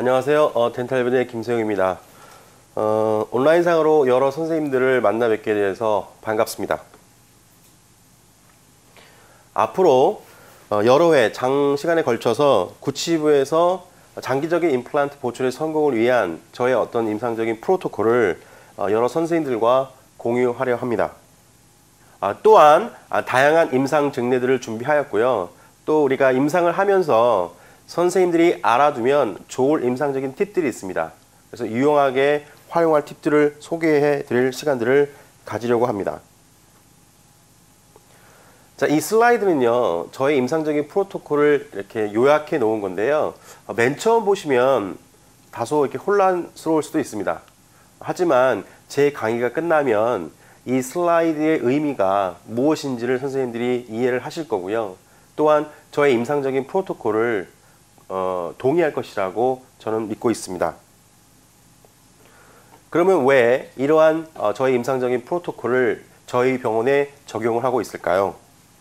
안녕하세요. 덴탈변의 김세웅입니다. 온라인상으로 여러 선생님들을 만나 뵙게 돼서 반갑습니다. 앞으로 여러 회 장시간에 걸쳐서 구치부에서 장기적인 임플란트 보출의 성공을 위한 저의 어떤 임상적인 프로토콜을 여러 선생님들과 공유하려 합니다. 또한 다양한 임상 증례들을 준비하였고요. 또 우리가 임상을 하면서 선생님들이 알아두면 좋을 임상적인 팁들이 있습니다. 그래서 유용하게 활용할 팁들을 소개해 드릴 시간들을 가지려고 합니다. 자, 이 슬라이드는요, 저의 임상적인 프로토콜을 이렇게 요약해 놓은 건데요. 맨 처음 보시면 다소 이렇게 혼란스러울 수도 있습니다. 하지만 제 강의가 끝나면 이 슬라이드의 의미가 무엇인지를 선생님들이 이해를 하실 거고요. 또한 저의 임상적인 프로토콜을 동의할 것이라고 저는 믿고 있습니다. 그러면 왜 이러한 저의 임상적인 프로토콜을 저희 병원에 적용을 하고 있을까요?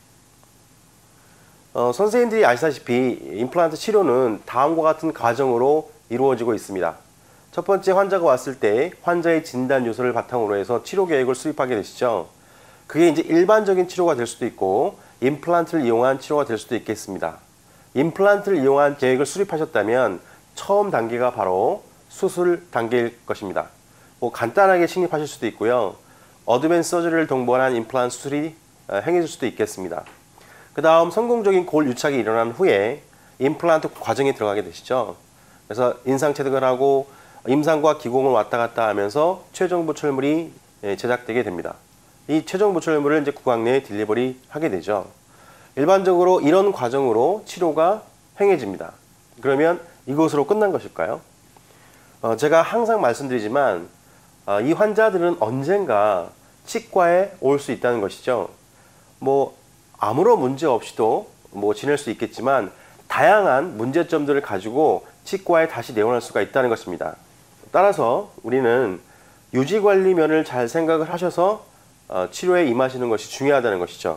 선생님들이 아시다시피 임플란트 치료는 다음과 같은 과정으로 이루어지고 있습니다. 첫 번째, 환자가 왔을 때 환자의 진단 요소를 바탕으로 해서 치료 계획을 수립하게 되시죠. 그게 이제 일반적인 치료가 될 수도 있고 임플란트를 이용한 치료가 될 수도 있겠습니다. 임플란트를 이용한 계획을 수립하셨다면 처음 단계가 바로 수술 단계일 것입니다. 간단하게 식립하실 수도 있고요. 어드밴스 서저리를 동반한 임플란트 수술이 행해질 수도 있겠습니다. 그 다음 성공적인 골 유착이 일어난 후에 임플란트 과정에 들어가게 되시죠. 그래서 인상 체득을 하고 임상과 기공을 왔다 갔다 하면서 최종 보철물이 제작되게 됩니다. 이 최종 보철물을 이제 구강 내에 딜리버리 하게 되죠. 일반적으로 이런 과정으로 치료가 행해집니다. 그러면 이것으로 끝난 것일까요? 제가 항상 말씀드리지만 이 환자들은 언젠가 치과에 올 수 있다는 것이죠. 아무런 문제 없이도 지낼 수 있겠지만 다양한 문제점들을 가지고 치과에 다시 내원할 수가 있다는 것입니다. 따라서 우리는 유지관리면을 잘 생각을 하셔서 치료에 임하시는 것이 중요하다는 것이죠.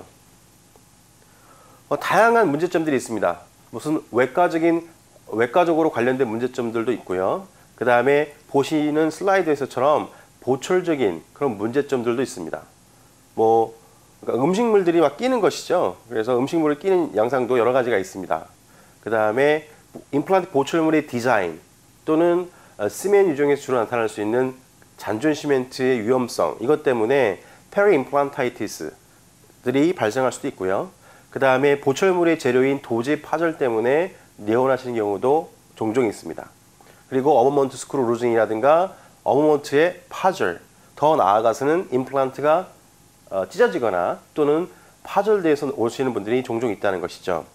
다양한 문제점들이 있습니다. 무슨 외과적으로 관련된 문제점들도 있고요. 그 다음에 보시는 슬라이드에서처럼 보철적인 그런 문제점들도 있습니다. 그러니까 음식물들이 막 끼는 것이죠. 그래서 음식물을 끼는 양상도 여러 가지가 있습니다. 그 다음에 임플란트 보철물의 디자인 또는 시멘 유종에서 주로 나타날 수 있는 잔존 시멘트의 위험성, 이것 때문에 페리 임플란타이티스들이 발생할 수도 있고요. 그 다음에 보철물의 재료인 도제 파절 때문에 내원하시는 경우도 종종 있습니다. 그리고 어버먼트 스크루 루징이라든가 어버먼트의 파절, 더 나아가서는 임플란트가 찢어지거나 또는 파절돼서 오시는 분들이 종종 있다는 것이죠.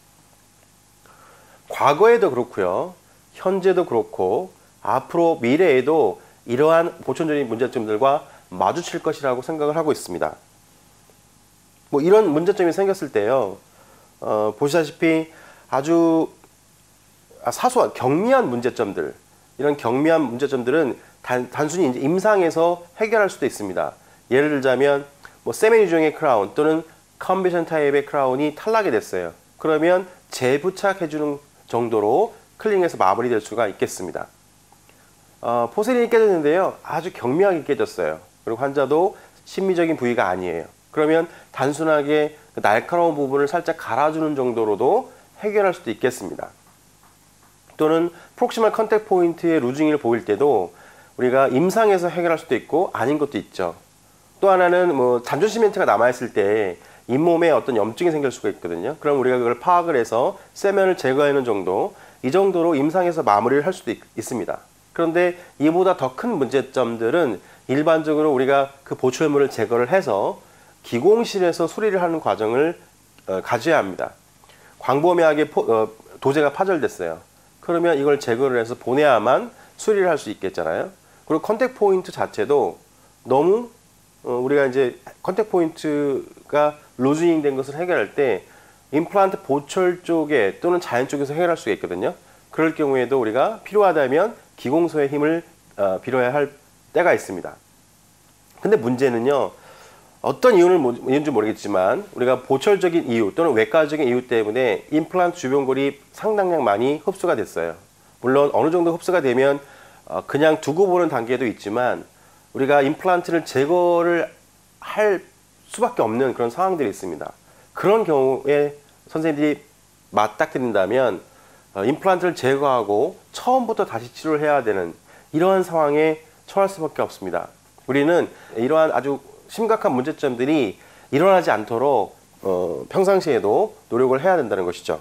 과거에도 그렇고요, 현재도 그렇고 앞으로 미래에도 이러한 보존적인 문제점들과 마주칠 것이라고 생각을 하고 있습니다. 이런 문제점이 생겼을 때요, 보시다시피 아주 사소한 경미한 문제점들, 이런 경미한 문제점들은 단순히 이제 임상에서 해결할 수도 있습니다. 예를 들자면 세멘 유종의 크라운 또는 컨비션 타입의 크라운이 탈락이 됐어요. 그러면 재부착해주는 정도로 클링해서 마무리될 수가 있겠습니다. 포세린이 깨졌는데요, 아주 경미하게 깨졌어요. 그리고 환자도 심미적인 부위가 아니에요. 그러면 단순하게 날카로운 부분을 살짝 갈아주는 정도로도 해결할 수도 있겠습니다. 또는 프록시멀 컨택 포인트의 루징을 보일 때도 우리가 임상에서 해결할 수도 있고 아닌 것도 있죠. 또 하나는 잔존 시멘트가 남아있을 때 잇몸에 어떤 염증이 생길 수가 있거든요. 그럼 우리가 그걸 파악을 해서 세면을 제거하는 정도, 이 정도로 임상에서 마무리를 할 수도 있습니다. 그런데 이보다 더 큰 문제점들은 일반적으로 우리가 그 보철물을 제거를 해서 기공실에서 수리를 하는 과정을 가져야 합니다. 광범위하게 도제가 파절됐어요. 그러면 이걸 제거를 해서 보내야만 수리를 할 수 있겠잖아요. 그리고 컨택 포인트 자체도 너무 우리가 이제 컨택 포인트가 루즈닝 된 것을 해결할 때 임플란트 보철 쪽에 또는 자연 쪽에서 해결할 수가 있거든요. 그럴 경우에도 우리가 필요하다면 기공소의 힘을 빌어야 할 때가 있습니다. 근데 문제는요, 어떤 이유인지 모르겠지만 우리가 보철적인 이유 또는 외과적인 이유 때문에 임플란트 주변골이 상당량 많이 흡수가 됐어요. 물론 어느 정도 흡수가 되면 그냥 두고 보는 단계도 있지만 우리가 임플란트를 제거를 할 수밖에 없는 그런 상황들이 있습니다. 그런 경우에 선생님들이 맞닥뜨린다면 임플란트를 제거하고 처음부터 다시 치료를 해야 되는 이러한 상황에 처할 수밖에 없습니다. 우리는 이러한 아주 심각한 문제점들이 일어나지 않도록 평상시에도 노력을 해야 된다는 것이죠.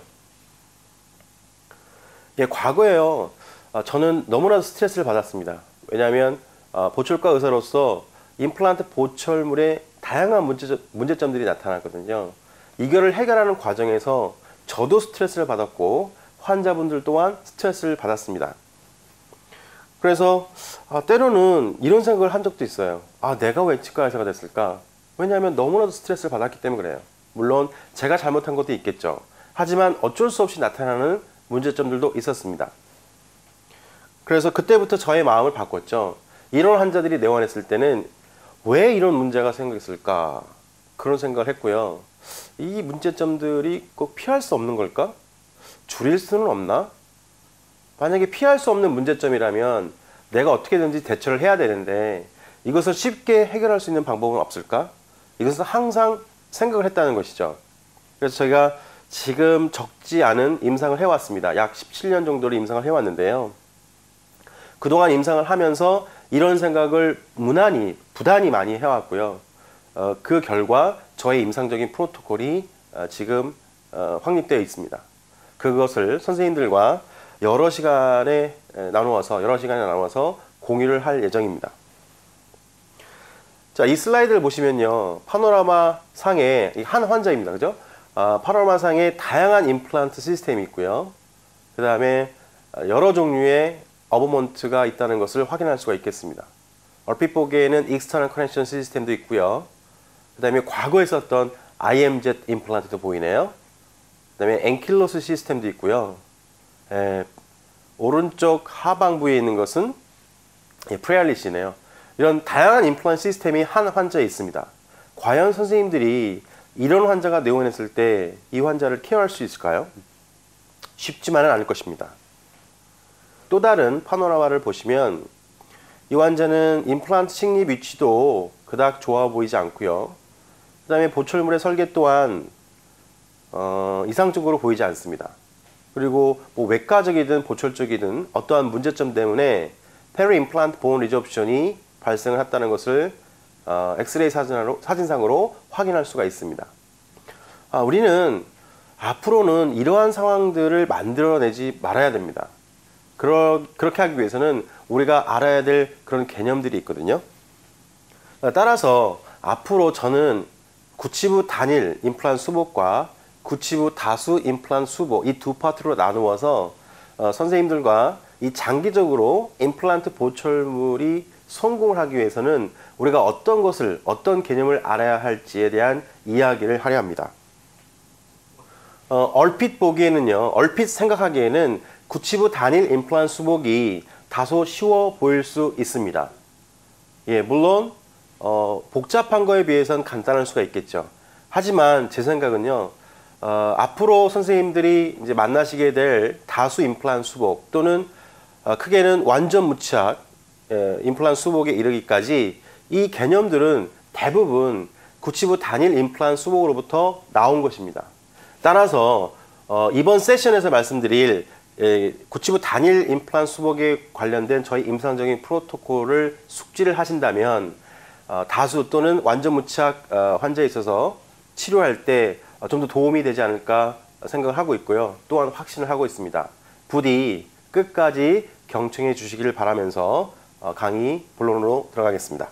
예, 과거에요. 저는 너무나도 스트레스를 받았습니다. 왜냐하면 보철과 의사로서 임플란트 보철물에 다양한 문제점들이 나타났거든요. 이거를 해결하는 과정에서 저도 스트레스를 받았고 환자분들 또한 스트레스를 받았습니다. 그래서 때로는 이런 생각을 한 적도 있어요. 내가 왜 치과 의사가 됐을까? 왜냐하면 너무나도 스트레스를 받았기 때문에 그래요. 물론 제가 잘못한 것도 있겠죠. 하지만 어쩔 수 없이 나타나는 문제점들도 있었습니다. 그래서 그때부터 저의 마음을 바꿨죠. 이런 환자들이 내원했을 때는 왜 이런 문제가 생겼을까? 그런 생각을 했고요. 이 문제점들이 꼭 피할 수 없는 걸까? 줄일 수는 없나? 만약에 피할 수 없는 문제점이라면 내가 어떻게든지 대처를 해야 되는데 이것을 쉽게 해결할 수 있는 방법은 없을까? 이것은 항상 생각을 했다는 것이죠. 그래서 저희가 지금 적지 않은 임상을 해왔습니다. 약 17년 정도를 임상을 해왔는데요. 그동안 임상을 하면서 이런 생각을 부단히 많이 해왔고요. 그 결과 저의 임상적인 프로토콜이 지금 확립되어 있습니다. 그것을 선생님들과 여러 시간에 나누어서 공유를 할 예정입니다. 자, 이 슬라이드를 보시면요. 파노라마 상에 한 환자입니다. 그죠? 파노라마 상에 다양한 임플란트 시스템이 있고요. 그 다음에 여러 종류의 어버먼트가 있다는 것을 확인할 수가 있겠습니다. 얼핏 보기에는 익스터널 커넥션 시스템도 있고요. 그 다음에 과거에 썼던 IMZ 임플란트도 보이네요. 그 다음에 엔킬로스 시스템도 있고요. 오른쪽 하방부에 있는 것은 프레알리시네요. 이런 다양한 임플란트 시스템이 한 환자에 있습니다. 과연 선생님들이 이런 환자가 내원했을 때 이 환자를 케어할 수 있을까요? 쉽지만은 않을 것입니다. 또 다른 파노라마를 보시면 이 환자는 임플란트 식립 위치도 그닥 좋아 보이지 않고요. 그 다음에 보철물의 설계 또한 이상적으로 보이지 않습니다. 그리고 뭐 외과적이든 보철적이든 어떠한 문제점 때문에 페리 임플란트 본 리저브션이 발생을 했다는 것을 엑스레이 사진상으로 확인할 수가 있습니다. 우리는 앞으로는 이러한 상황들을 만들어내지 말아야 됩니다. 그렇게 하기 위해서는 우리가 알아야 될 그런 개념들이 있거든요. 따라서 앞으로 저는 구치부 단일 임플란트 수복과 구치부 다수 임플란트 수복 이 두 파트로 나누어서 선생님들과 이 장기적으로 임플란트 보철물이 성공을 하기 위해서는 우리가 어떤 개념을 알아야 할지에 대한 이야기를 하려 합니다. 얼핏 생각하기에는 구치부 단일 임플란트 수복이 다소 쉬워 보일 수 있습니다. 예, 물론 복잡한 거에 비해서는 간단할 수가 있겠죠. 하지만 제 생각은요. 앞으로 선생님들이 이제 만나시게 될 다수 임플란트 수복 또는 크게는 완전 무치약 임플란트 수복에 이르기까지 이 개념들은 대부분 구치부 단일 임플란트 수복으로부터 나온 것입니다. 따라서 이번 세션에서 말씀드릴 구치부 단일 임플란트 수복에 관련된 저희 임상적인 프로토콜을 숙지를 하신다면 다수 또는 완전 무치약 환자에 있어서 치료할 때 좀 더 도움이 되지 않을까 생각을 하고 있고요. 또한 확신을 하고 있습니다. 부디 끝까지 경청해 주시기를 바라면서 강의 본론으로 들어가겠습니다.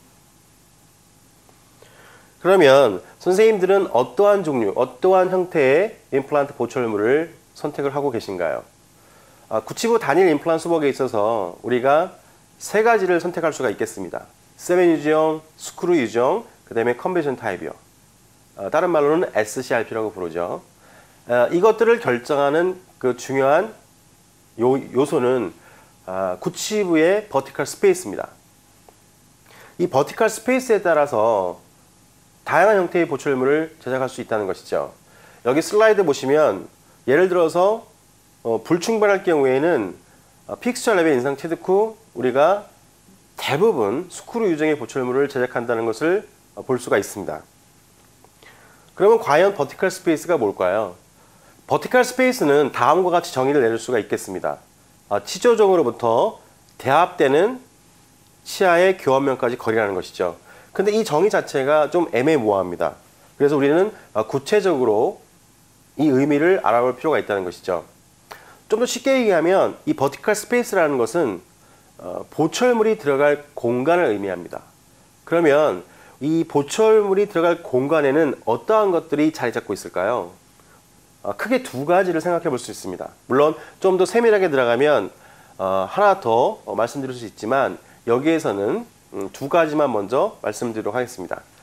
그러면 선생님들은 어떠한 형태의 임플란트 보철물을 선택을 하고 계신가요? 구치부 단일 임플란트 수복에 있어서 우리가 세 가지를 선택할 수가 있겠습니다. 세멘 유지형, 스크루 유지형, 그 다음에 컨베션 타입이요. 다른 말로는 SCRP라고 부르죠. 이것들을 결정하는 그 중요한 요소는 구치부의 버티컬 스페이스입니다. 이 버티컬 스페이스에 따라서 다양한 형태의 보철물을 제작할 수 있다는 것이죠. 여기 슬라이드 보시면 예를 들어서 불충분할 경우에는 픽스처 레벨 인상 체득 후 우리가 대부분 스크류 유정의 보철물을 제작한다는 것을 볼 수가 있습니다. 그러면 과연 버티컬 스페이스가 뭘까요? 버티컬 스페이스는 다음과 같이 정의를 내릴 수가 있겠습니다. 치조정으로부터 대합되는 치아의 교환면까지 거리라는 것이죠. 근데 이 정의 자체가 좀 애매모호합니다. 그래서 우리는 구체적으로 이 의미를 알아볼 필요가 있다는 것이죠. 좀 더 쉽게 얘기하면 이 버티컬 스페이스라는 것은 보철물이 들어갈 공간을 의미합니다. 그러면 이 보철물이 들어갈 공간에는 어떠한 것들이 자리 잡고 있을까요? 크게 두 가지를 생각해 볼 수 있습니다. 물론 좀 더 세밀하게 들어가면 하나 더 말씀드릴 수 있지만 여기에서는 두 가지만 먼저 말씀드리도록 하겠습니다.